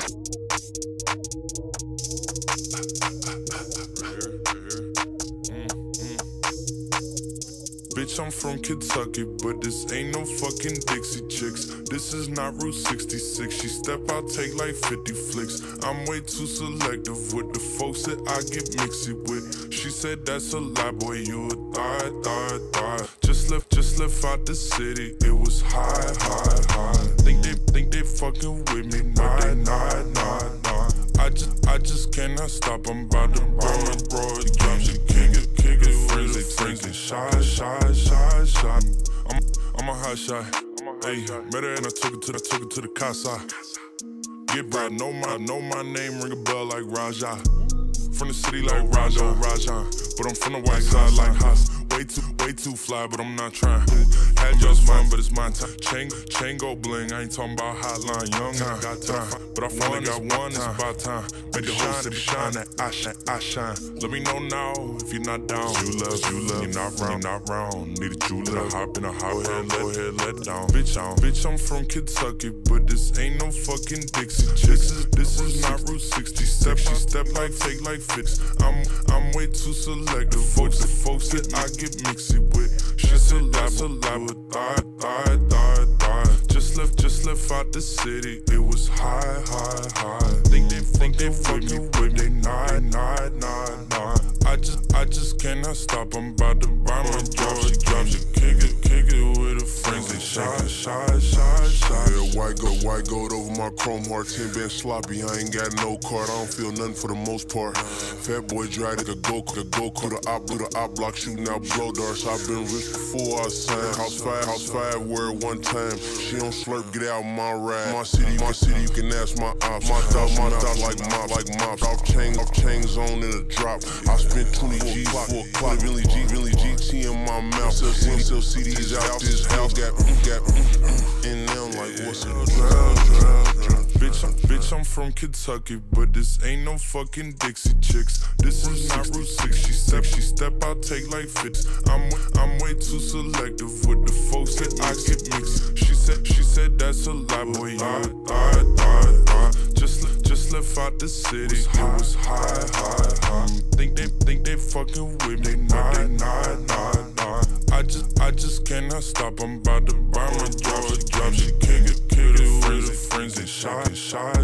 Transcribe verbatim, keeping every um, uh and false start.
Bitch, I'm from Kentucky, but this ain't no fucking Dixie Chicks. This is not Route sixty-six. She step out, take like fifty flicks. I'm way too selective with the folks that I get mixy with. She said that's a lie, boy, you a thigh, thigh, thigh. Just left, just left out the city. It was high, high, high. Think they, think they fucking with me? Nah, nah, nah, nah. I just, I just cannot stop. I'm about to burn my broad. Yeah, she kick it, kick it. Friends, they friends, and shy, shy, shy, shy. I'm, I'm a hot shot. Hey, met her and I took her to the, took her to the casa. Get bread, know my, know my name, ring a bell like Raja. From the city like Raja, Rajan. But I'm from the white side like Haas. Way too, way too fly, but I'm not trying. Had yours fun, but it's my time. Chain, chain go bling. I ain't talking about hotline. Young, I got time, but I finally got one. It's about time. Make the whole city shine. That I shine, I shine. Let me know now if you're not down. You love, you love. You're not round, not round. Need a true love. Hop in a hot head, go ahead, let down. Bitch, I'm, bitch, I'm from Kentucky, but this ain't no fucking Dixie Chicks. This is, this is not Route sixty-six. She step like fake, like fits. I'm, I'm way too selective. Folks, the folks that I get mixy with. She's a lie, a lie with thigh, thigh, thigh, thigh. Just left, just left out the city. It was high, high, high. Think they, think they fucking with me? Nah, nah, nah, nah. I just, I just cannot stop. I'm about to buy my drop. She drop, she kick it, kick it with her friends. They shy, shy, shy, shy. Yeah, white gold, white gold over my chrome heart. ten been sloppy. I ain't got no card. I don't feel nothing for the most part. Fat boy drive it, the go, the go, the op, do the op block shooting out blow darts. I've been rich before I signed. House five, house five, word one time. She don't slurp, get out my ride. My city, my city, you can ask my ops. My dog, my dog like mops, like mops. Off chain, off chain zone in a drop. I spent twenty G's for a clock. Really G, really G T in my mouth. Still, still C Ds out this house. Got, got, and now I'm like, what's it? Drown, drown, drown. Bitch, I'm, bitch, I'm from Kentucky, but this ain't no fucking Dixie Chicks. This is not Route six. She step, she step out, take like fits. I'm, I'm way too selective with the folks that I get mixed. She said, she said that's a lie, boy. You a thigh, thigh, thigh. Just, just left out the city. It was high, high, high. Think they, think they fucking with me? Nah, nah, nah, nah. I just, I just cannot stop. I'm about to buy my drop. She drop, she kick it, kick it with her friends. They shy, shy,